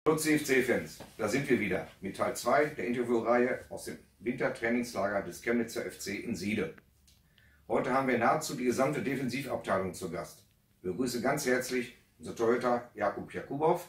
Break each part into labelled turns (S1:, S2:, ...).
S1: Hallo CFC-Fans, da sind wir wieder mit Teil 2 der Interviewreihe aus dem Wintertrainingslager des Chemnitzer FC in Siede. Heute haben wir nahezu die gesamte Defensivabteilung zu Gast. Ich begrüße ganz herzlich unseren Torhüter Jakub Jakubow,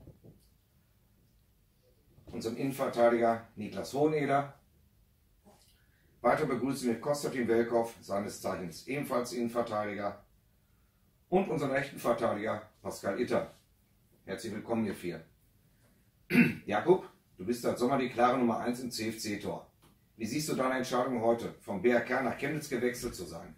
S1: unseren Innenverteidiger Niklas Hoheneder. Weiter begrüßen wir Konstantin Welkow, seines Zeichens ebenfalls Innenverteidiger, und unseren rechten Verteidiger Pascal Itter. Herzlich willkommen, ihr vier. Jakub, du bist seit Sommer die klare Nummer 1 im CFC-Tor. Wie siehst du deine Entscheidung heute, vom BRK nach Chemnitz gewechselt zu sein?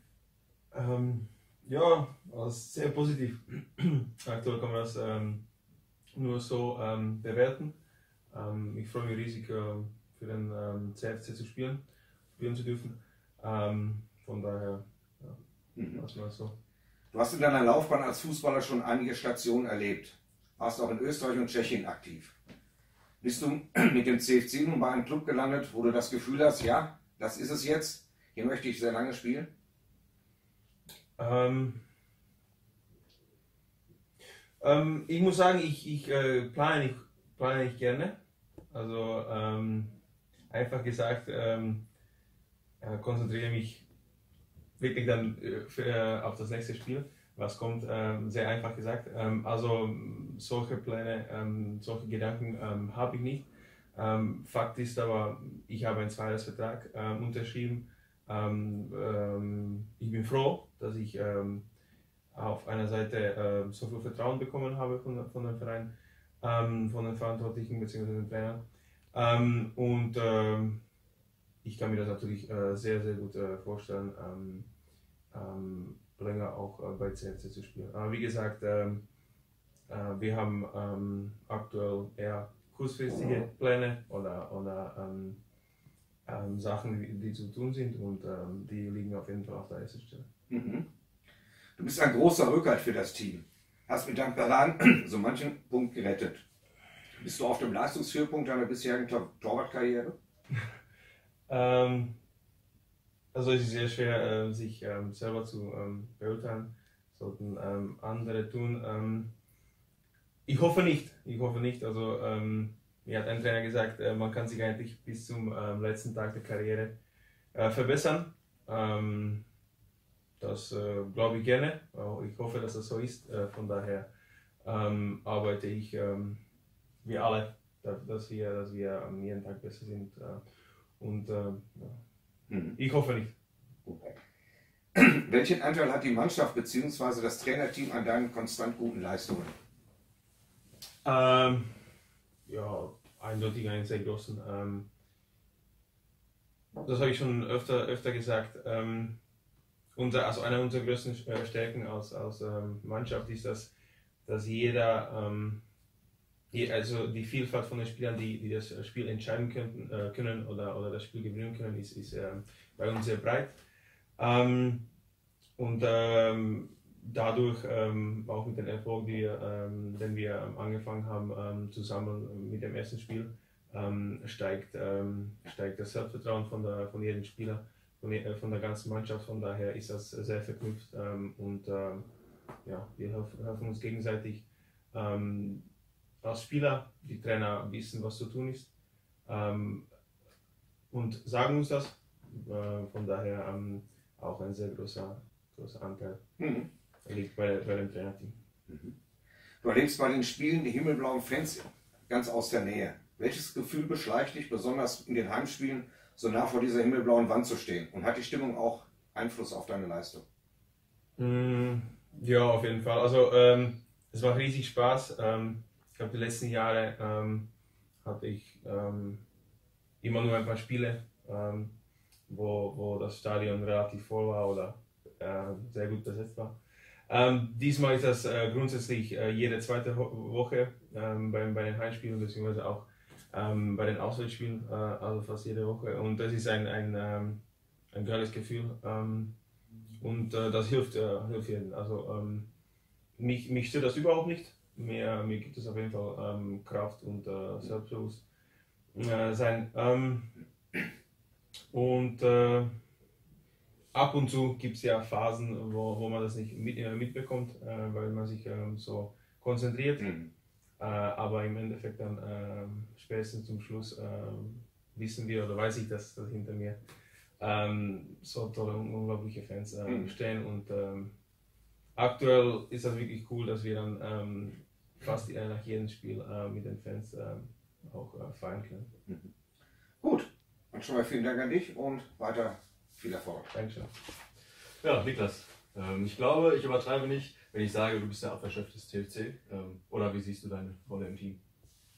S2: Ja, als sehr positiv. Aktuell kann man das nur so bewerten. Ich freue mich riesig, für den CFC zu spielen zu dürfen. Von daher, ja, lassen wir es so.
S1: Du hast in deiner Laufbahn als Fußballer schon einige Stationen erlebt. Warst auch in Österreich und Tschechien aktiv. Bist du mit dem CFC nun bei einem Club gelandet, wo du das Gefühl hast, ja, das ist es jetzt, hier möchte ich sehr lange spielen?
S2: Ich muss sagen, ich plane nicht gerne. Also einfach gesagt, konzentriere mich wirklich dann auf das nächste Spiel, was kommt, sehr einfach gesagt. Also solche Pläne, solche Gedanken habe ich nicht. Fakt ist aber, ich habe einen Zweijahresvertrag unterschrieben. Ich bin froh, dass ich auf einer Seite so viel Vertrauen bekommen habe von dem Verein, von den Verantwortlichen bzw. den Trainern. Ich kann mir das natürlich sehr, sehr gut vorstellen, länger auch bei CFC zu spielen. Aber wie gesagt, wir haben aktuell eher kurzfristige Pläne oder Sachen, die zu tun sind, und die liegen auf jeden Fall auf der ersten Stelle.
S1: Mhm. Du bist ein großer Rückhalt für das Team. Hast mit deinem Paraden so manchen Punkt gerettet. Bist du auf dem Leistungshöhepunkt deiner bisherigen Torwartkarriere?
S2: Also es ist sehr schwer, sich selber zu beurteilen. Sollten andere tun. Ich hoffe nicht. Also mir hat ein Trainer gesagt, man kann sich eigentlich bis zum letzten Tag der Karriere verbessern. Das glaube ich gerne. Ich hoffe, dass das so ist. Von daher arbeite ich, wir alle, dass wir jeden Tag besser sind. Ja. Ich hoffe nicht.
S1: Okay. Welchen Anteil hat die Mannschaft bzw. das Trainerteam an deinen konstant guten Leistungen?
S2: Ja, eindeutig einen sehr großen. Das habe ich schon öfter gesagt. Also eine unserer größten Stärken als Mannschaft ist, dass jeder, also die Vielfalt von den Spielern, die das Spiel entscheiden können oder das Spiel gewinnen können, ist bei uns sehr breit. Dadurch, auch mit dem Erfolg, den wir angefangen haben, zusammen mit dem ersten Spiel, steigt das Selbstvertrauen von jedem Spieler, von der ganzen Mannschaft. Von daher ist das sehr verknüpft, ja, wir helfen uns gegenseitig. Als Spieler, die Trainer wissen, was zu tun ist, und sagen uns das. Von daher auch ein sehr großer Anteil liegt bei dem Trainerteam.
S1: Du erlebst bei den Spielen die himmelblauen Fans ganz aus der Nähe. Welches Gefühl beschleicht dich, besonders in den Heimspielen, so nah vor dieser himmelblauen Wand zu stehen? Und hat die Stimmung auch Einfluss auf deine Leistung?
S2: Ja, auf jeden Fall. Also es macht riesig Spaß. Ich glaube, die letzten Jahre hatte ich immer nur ein paar Spiele, wo das Stadion relativ voll war oder sehr gut besetzt war. Diesmal ist das grundsätzlich jede zweite Woche bei den Heimspielen, beziehungsweise auch bei den Auswärtsspielen, also fast jede Woche. Und das ist ein geiles Gefühl, und das hilft jedem. Also mich stört das überhaupt nicht. Mir gibt es auf jeden Fall Kraft und Selbstbewusstsein. Ab und zu gibt es ja Phasen, wo man das nicht mitbekommt, weil man sich so konzentriert. aber im Endeffekt dann spätestens zum Schluss wissen wir oder weiß ich, dass hinter mir so tolle, unglaubliche Fans stehen und aktuell ist das wirklich cool, dass wir dann fast nach jedem Spiel mit den Fans auch feiern können.
S1: Gut, dann schon mal vielen Dank an dich und weiter viel Erfolg.
S2: Dankeschön.
S3: Ja, Niklas, ich glaube, ich übertreibe nicht, wenn ich sage, du bist der Abwehrchef des TFC. Oder wie siehst du deine Rolle im Team?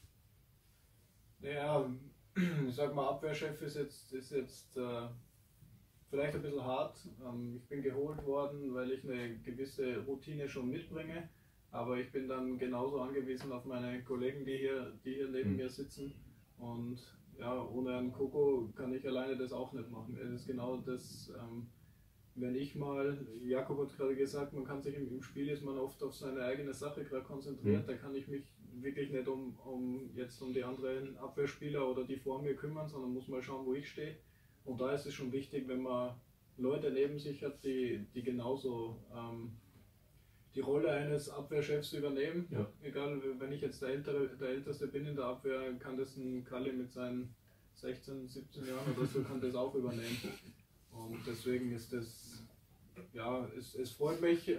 S4: Ja, ich sag mal, Abwehrchef ist jetzt vielleicht ein bisschen hart. Ich bin geholt worden, weil ich eine gewisse Routine schon mitbringe. Aber ich bin dann genauso angewiesen auf meine Kollegen, die hier neben mir sitzen. Und ja, ohne einen Coco kann ich alleine das auch nicht machen. Es ist genau das, wenn ich mal, Jakob hat gerade gesagt, man kann sich im Spiel ist man oft auf seine eigene Sache gerade konzentriert. Da kann ich mich wirklich nicht um die anderen Abwehrspieler oder die vor mir kümmern, sondern muss mal schauen, wo ich stehe. Und da ist es schon wichtig, wenn man Leute neben sich hat, die genauso die Rolle eines Abwehrchefs übernehmen. Ja. Egal, wenn ich jetzt der Älteste bin in der Abwehr, kann das ein Kalle mit seinen 16, 17 Jahren oder so kann das auch übernehmen. Und deswegen ist das, ja, es freut mich,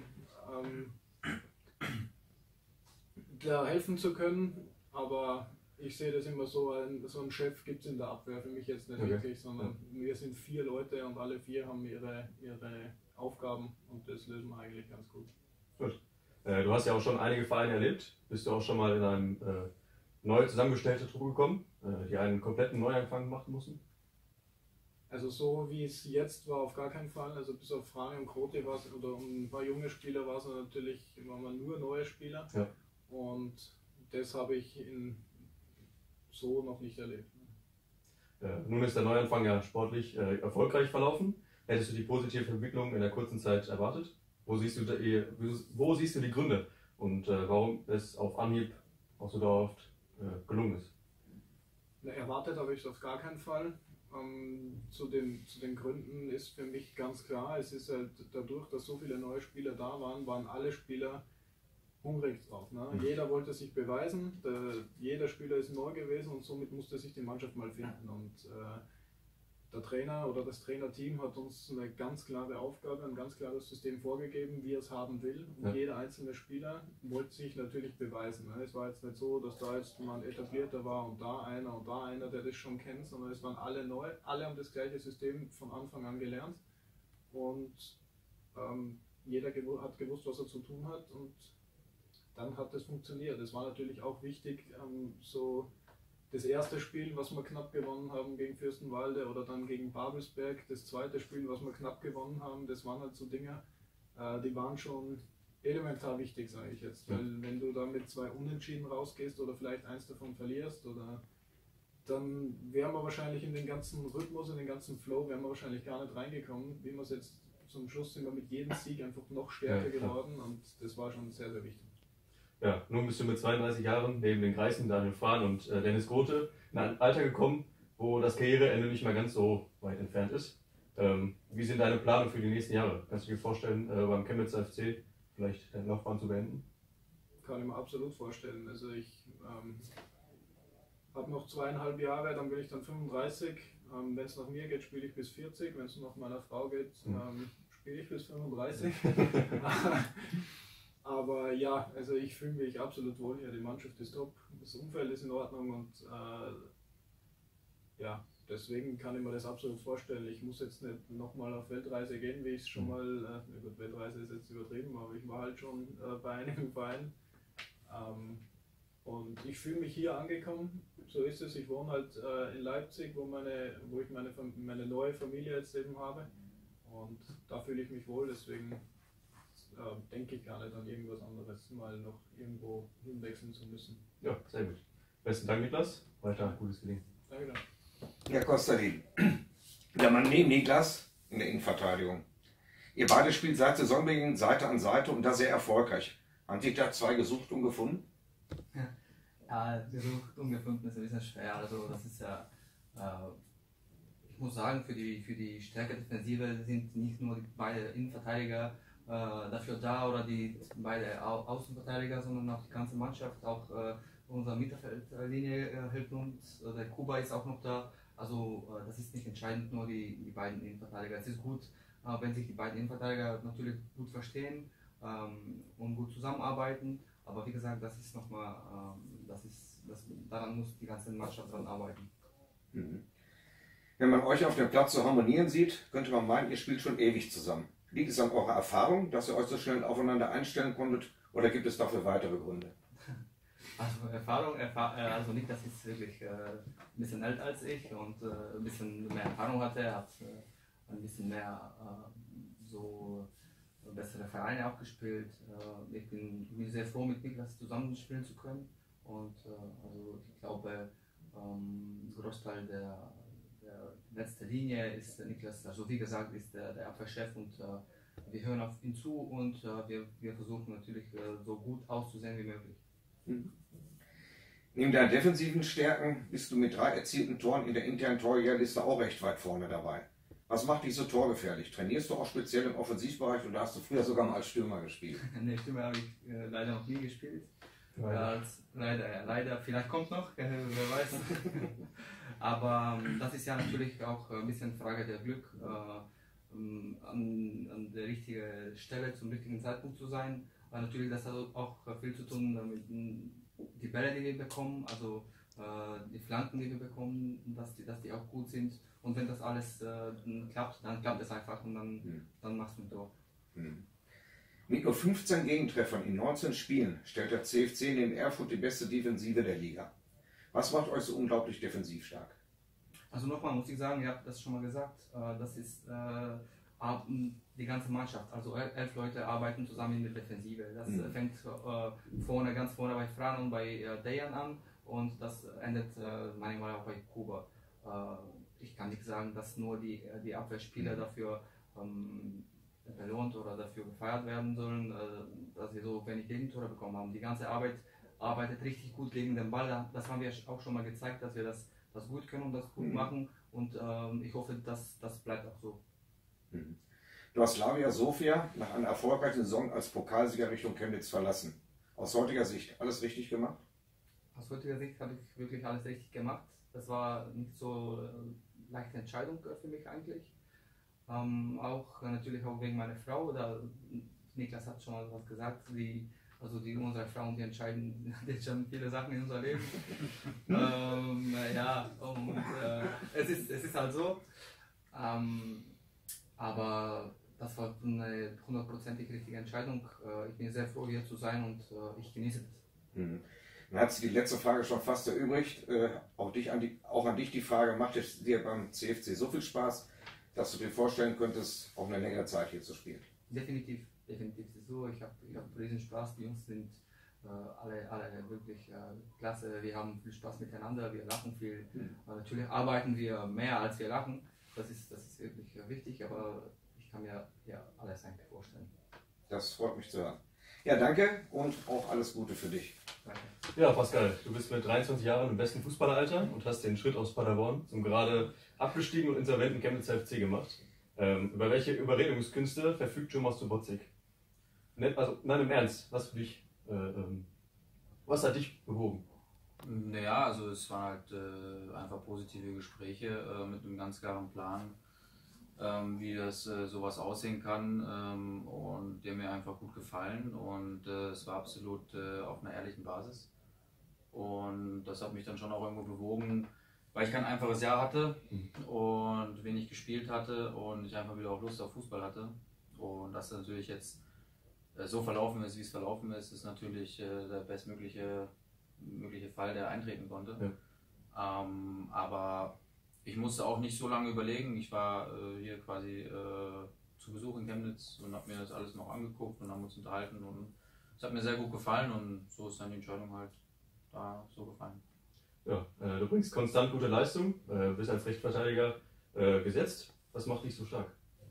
S4: da helfen zu können, aber ich sehe das immer so, so einen Chef gibt es in der Abwehr für mich jetzt nicht wirklich, sondern wir sind 4 Leute und alle 4 haben ihre Aufgaben und das lösen wir eigentlich ganz gut.
S3: Gut. Du hast ja auch schon einige Vereine erlebt. Bist du auch schon mal in einem neu zusammengestellte Truppe gekommen, die einen kompletten Neuanfang machen mussten?
S4: Also so wie es jetzt war, auf gar keinen Fall. Also bis auf Frane und Krote war es, oder ein paar junge Spieler waren wir nur neue Spieler. Ja. Und das habe ich so noch nicht erlebt.
S3: Nun ist der Neuanfang ja sportlich erfolgreich verlaufen. Hättest du die positive Entwicklung in der kurzen Zeit erwartet? Wo siehst du die Gründe und warum es auf Anhieb auch so dauerhaft gelungen ist?
S4: Erwartet habe ich es auf gar keinen Fall. Zu den Gründen ist für mich ganz klar, es ist halt dadurch, dass so viele neue Spieler da waren alle Spieler hungrig drauf. Ne? Jeder wollte sich beweisen, jeder Spieler ist neu gewesen und somit musste sich die Mannschaft mal finden. Und der Trainer oder das Trainerteam hat uns eine ganz klare Aufgabe, ein ganz klares System vorgegeben, wie er es haben will. Und jeder einzelne Spieler wollte sich natürlich beweisen. Ne? Es war jetzt nicht so, dass da jetzt mal ein Etablierter war und da einer, der das schon kennt, sondern es waren alle neu. Alle haben das gleiche System von Anfang an gelernt. Und jeder hat gewusst, was er zu tun hat. Und dann hat das funktioniert. Es war natürlich auch wichtig, so das erste Spiel, was wir knapp gewonnen haben gegen Fürstenwalde oder dann gegen Babelsberg, das zweite Spiel, was wir knapp gewonnen haben, das waren halt so Dinge, die waren schon elementar wichtig, sage ich jetzt. Weil wenn du da mit 2 Unentschieden rausgehst oder vielleicht eins davon verlierst, dann wären wir wahrscheinlich in den ganzen Rhythmus, in den ganzen Flow, wären wir wahrscheinlich gar nicht reingekommen. Wie wir es jetzt zum Schluss sind wir mit jedem Sieg einfach noch stärker geworden und das war schon sehr, sehr wichtig.
S3: Ja, nun bist du mit 32 Jahren neben den Greisen Daniel Frahn und Dennis Grote in ein Alter gekommen, wo das Karriereende nicht mehr ganz so weit entfernt ist. Wie sind deine Pläne für die nächsten Jahre? Kannst du dir vorstellen, beim Chemnitzer FC vielleicht deine Laufbahn zu beenden?
S4: Kann ich mir absolut vorstellen. Also ich habe noch 2,5 Jahre, dann bin ich dann 35. Wenn es nach mir geht, spiele ich bis 40. Wenn es nach meiner Frau geht, spiele ich bis 35. Aber ja, also ich fühle mich absolut wohl hier, die Mannschaft ist top, das Umfeld ist in Ordnung und ja, deswegen kann ich mir das absolut vorstellen. Ich muss jetzt nicht nochmal auf Weltreise gehen, wie ich es schon mal, gut, Weltreise ist jetzt übertrieben, aber ich war halt schon bei einigen Vereinen. Und ich fühle mich hier angekommen, so ist es. Ich wohne halt in Leipzig, wo ich meine neue Familie jetzt eben habe und da fühle ich mich wohl, deswegen denke ich gar nicht an irgendwas anderes, mal noch irgendwo hinwechseln zu müssen.
S3: Ja, sehr gut. Besten Dank, Niklas. Weiter gutes Gelingen.
S4: Danke.
S1: Herr Kostalin, der Mann neben Niklas in der Innenverteidigung. Ihr beide spielt seit Saisonbeginn Seite an Seite und da sehr erfolgreich. Haben sich da 2 gesucht und gefunden?
S5: Ja, gesucht und gefunden ist ein bisschen schwer. Also das ist ja, ich muss sagen, für die Stärke Defensive sind nicht nur die beiden Innenverteidiger dafür da, oder die beide Außenverteidiger, sondern auch die ganze Mannschaft, auch unsere Mittelfeldlinie hält uns, der Kuba ist auch noch da. Also das ist nicht entscheidend, nur die beiden Innenverteidiger. Es ist gut, wenn sich die beiden Innenverteidiger natürlich gut verstehen und gut zusammenarbeiten. Aber wie gesagt, das ist nochmal, daran muss die ganze Mannschaft dran arbeiten.
S1: Mhm. Wenn man euch auf dem Platz so harmonieren sieht, könnte man meinen, ihr spielt schon ewig zusammen. Liegt es an eurer Erfahrung, dass ihr euch so schnell aufeinander einstellen konntet, oder gibt es dafür weitere Gründe?
S5: Also also nicht, dass ich wirklich ein bisschen älter als ich und ein bisschen mehr Erfahrung hatte. Er hat ein bisschen mehr so bessere Vereine auch gespielt. Ich bin sehr froh, mit Niklas zusammen spielen zu können. Und also ich glaube, Großteil der letzten Linie ist Niklas, also wie gesagt, ist der Abwehrchef, und wir hören auf ihn zu, und wir versuchen natürlich so gut auszusehen wie möglich.
S1: Mhm. Neben deinen defensiven Stärken bist du mit 3 erzielten Toren in der internen Torjägerliste auch recht weit vorne dabei. Was macht dich so torgefährlich? Trainierst du auch speziell im Offensivbereich, oder hast du früher sogar mal als Stürmer gespielt?
S5: Ne, Stürmer habe ich leider noch nie gespielt. Leider, vielleicht kommt noch, wer weiß. Aber das ist ja natürlich auch ein bisschen Frage der Glück, an der richtigen Stelle zum richtigen Zeitpunkt zu sein. Aber natürlich, das hat auch viel zu tun mit die Bälle, die wir bekommen, also die Flanken, die wir bekommen, dass die auch gut sind. Und wenn das alles klappt, dann klappt es einfach, und dann machst du ein Tor.
S1: Mit nur 15 Gegentreffern in 19 Spielen stellt der CFC neben Erfurt die beste Defensive der Liga. Was macht euch so unglaublich defensiv stark?
S5: Also nochmal muss ich sagen, ihr habt das schon mal gesagt, das ist die ganze Mannschaft, also 11 Leute arbeiten zusammen in der Defensive. Das fängt ganz vorne bei Fran und bei Dejan an, und das endet manchmal auch bei Kuba. Ich kann nicht sagen, dass nur die Abwehrspieler dafür belohnt oder dafür gefeiert werden sollen, dass wir so wenig Gegentore bekommen haben. Die ganze Arbeit arbeitet richtig gut gegen den Ball. Das haben wir auch schon mal gezeigt, dass wir das gut können und das gut machen, und ich hoffe, dass das bleibt auch so.
S1: Du hast Slavia Sofia nach einer erfolgreichen Saison als Pokalsieger Richtung Chemnitz verlassen. Aus heutiger Sicht alles richtig gemacht?
S5: Aus heutiger Sicht habe ich wirklich alles richtig gemacht. Das war nicht so leichte Entscheidung für mich eigentlich. Natürlich auch wegen meiner Frau. Niklas hat schon mal was gesagt. Unsere Frauen, die entscheiden viele Sachen in unserem Leben. Es ist halt so. Aber das war eine 100%ig richtige Entscheidung. Ich bin sehr froh, hier zu sein, und ich genieße das.
S1: Dann hat sich die letzte Frage schon fast erübrigt. Auch an dich die Frage: Macht es dir beim CFC so viel Spaß, dass du dir vorstellen könntest, auch eine längere Zeit hier zu spielen?
S5: Definitiv ist es so. Ich hab riesen Spaß. Die Jungs sind alle wirklich klasse. Wir haben viel Spaß miteinander, wir lachen viel. Natürlich arbeiten wir mehr, als wir lachen. Das ist wirklich wichtig, aber ich kann mir alles eigentlich vorstellen.
S1: Das freut mich zu hören. Ja, danke, und auch alles Gute für dich.
S5: Danke.
S3: Ja, Pascal, du bist mit 23 Jahren im besten Fußballeralter und hast den Schritt aus Paderborn zum gerade abgestiegenen und insolventen Chemnitzer FC gemacht. Über welche Überredungskünste verfügt Jomas Subotic? Also, nein, im Ernst, was hat dich bewogen?
S6: Naja, also es waren halt einfach positive Gespräche mit einem ganz klaren Plan, wie das sowas aussehen kann, und der mir einfach gut gefallen, und es war absolut auf einer ehrlichen Basis, und das hat mich dann schon auch irgendwo bewogen, weil ich kein einfaches Jahr hatte und wenig gespielt hatte und ich einfach wieder auch Lust auf Fußball hatte, und dass das natürlich jetzt so verlaufen ist, wie es verlaufen ist natürlich der bestmögliche Fall, der eintreten konnte. Ja. Aber ich musste auch nicht so lange überlegen. Ich war hier quasi zu Besuch in Chemnitz und habe mir das alles noch angeguckt und haben uns unterhalten, und es hat mir sehr gut gefallen, und so ist dann die Entscheidung halt da so gefallen.
S3: Ja, du bringst konstant gute Leistung, bist als Rechtsverteidiger gesetzt. Was macht dich so stark?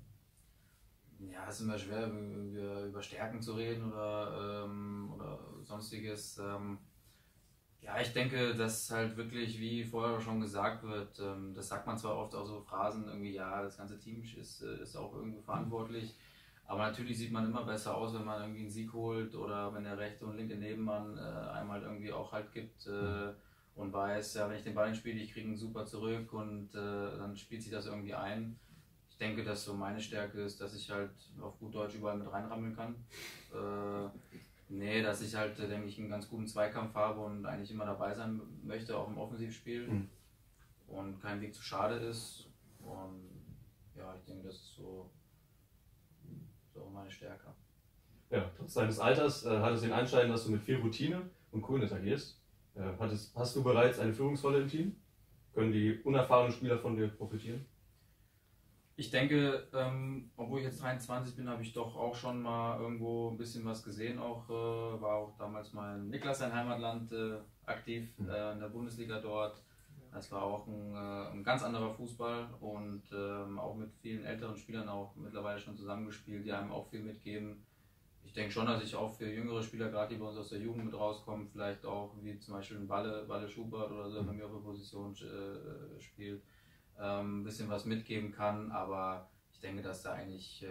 S6: Ja, es ist immer schwer, über Stärken zu reden oder sonstiges. Ja, ich denke, dass halt wirklich, wie vorher schon gesagt wird, das sagt man zwar oft auch so Phrasen, irgendwie, ja, das ganze Team ist auch irgendwie verantwortlich, Aber natürlich sieht man immer besser aus, wenn man irgendwie einen Sieg holt oder wenn der rechte und linke Nebenmann einem halt irgendwie auch Halt gibt und weiß, ja, wenn ich den Ball spiele, ich kriege ihn super zurück und dann spielt sich das irgendwie ein. Ich denke, dass so meine Stärke ist, dass ich halt auf gut Deutsch überall mit reinrammeln kann. Nee, dass ich halt, denke ich, einen ganz guten Zweikampf habe und eigentlich immer dabei sein möchte, auch im Offensivspiel. Und kein Weg zu schade ist. Und ja, ich denke, das ist so meine Stärke.
S3: Ja, trotz deines Alters hat es den Anschein, dass du mit viel Routine und Coolness agierst. Hast du bereits eine Führungsrolle im Team? Können die unerfahrenen Spieler von dir profitieren?
S6: Ich denke, obwohl ich jetzt 23 bin, habe ich doch auch schon mal irgendwo ein bisschen was gesehen. War auch damals mal in Niklas, sein Heimatland, aktiv in der Bundesliga dort. Das war auch ein ganz anderer Fußball und auch mit vielen älteren Spielern auch mittlerweile schon zusammengespielt, die einem auch viel mitgeben. Ich denke schon, dass ich auch für jüngere Spieler, gerade die bei uns aus der Jugend mit rauskommen, vielleicht auch wie zum Beispiel ein Balle Schubert oder so, wenn wir auf der Position spielt, ein bisschen was mitgeben kann. Aber ich denke, dass da eigentlich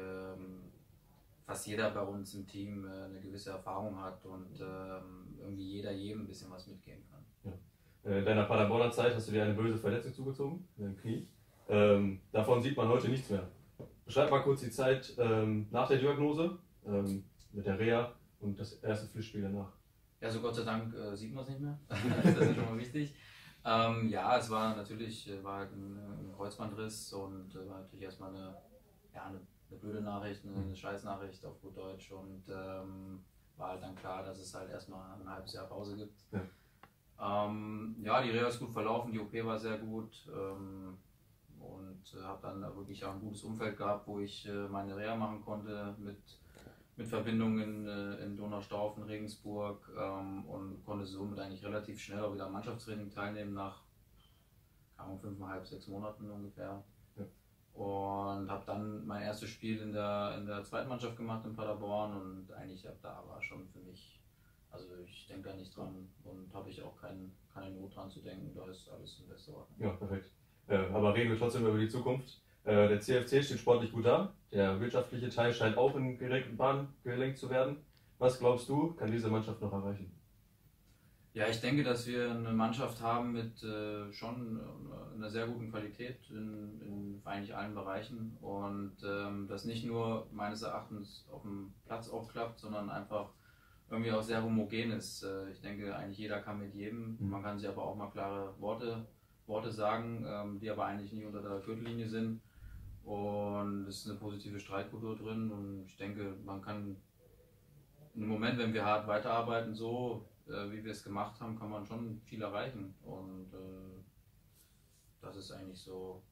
S6: fast jeder bei uns im Team eine gewisse Erfahrung hat und irgendwie jeder jedem ein bisschen was mitgeben kann.
S3: Ja. In deiner Paderborner Zeit hast du dir eine böse Verletzung zugezogen, in deinem Knie. Davon sieht man heute nichts mehr. Beschreib mal kurz die Zeit nach der Diagnose, mit der Reha und das erste Pflichtspiel danach.
S6: Ja, so Gott sei Dank sieht man es nicht mehr. Das ist schon mal wichtig. Ja, es war natürlich halt ein Kreuzbandriss und war natürlich erstmal eine blöde Nachricht, eine Scheißnachricht auf gut Deutsch und war halt dann klar, dass es halt erstmal ein halbes Jahr Pause gibt. Ja. Ja, die Reha ist gut verlaufen, die OP war sehr gut und habe dann wirklich auch ein gutes Umfeld gehabt, wo ich meine Reha machen konnte mit Verbindungen in Donaustauf, Regensburg und konnte somit eigentlich relativ schnell auch wieder am Mannschaftstraining teilnehmen nach 5,5, 6 Monaten ungefähr. Ja. Und habe dann mein erstes Spiel in der zweiten Mannschaft gemacht in Paderborn und eigentlich ab da war schon für mich, also ich denke da nicht dran und habe ich auch keine Not dran zu denken, da ist alles in bester Ordnung.
S3: Ja, perfekt. Aber reden wir trotzdem über die Zukunft. Der CFC steht sportlich gut da, der wirtschaftliche Teil scheint auch in geregelten Bahnen gelenkt zu werden. Was glaubst du, kann diese Mannschaft noch erreichen?
S6: Ja, ich denke, dass wir eine Mannschaft haben mit schon einer sehr guten Qualität in eigentlich allen Bereichen und das nicht nur meines Erachtens auf dem Platz auch klappt, sondern einfach irgendwie auch sehr homogen ist. Ich denke, eigentlich jeder kann mit jedem, man kann sich aber auch mal klare Worte sagen, die aber eigentlich nie unter der Gürtellinie sind. Und es ist eine positive Streitkultur drin und ich denke, man kann im Moment, wenn wir hart weiterarbeiten, so wie wir es gemacht haben, kann man schon viel erreichen und das ist eigentlich so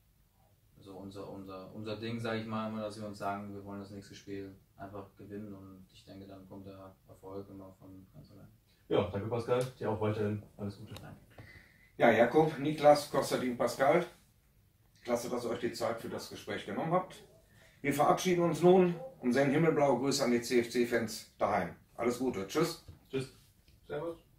S6: unser Ding, sage ich mal immer, dass wir uns sagen, wir wollen das nächste Spiel einfach gewinnen und ich denke, dann kommt der Erfolg immer von ganz allein.
S3: Ja, danke Pascal, dir auch weiterhin alles Gute.
S6: Danke.
S1: Ja, Jakob, Niklas, Konstantin, Pascal. Klasse, dass ihr euch die Zeit für das Gespräch genommen habt. Wir verabschieden uns nun und senden himmelblaue Grüße an die CFC-Fans daheim. Alles Gute. Tschüss.
S3: Tschüss.
S4: Servus.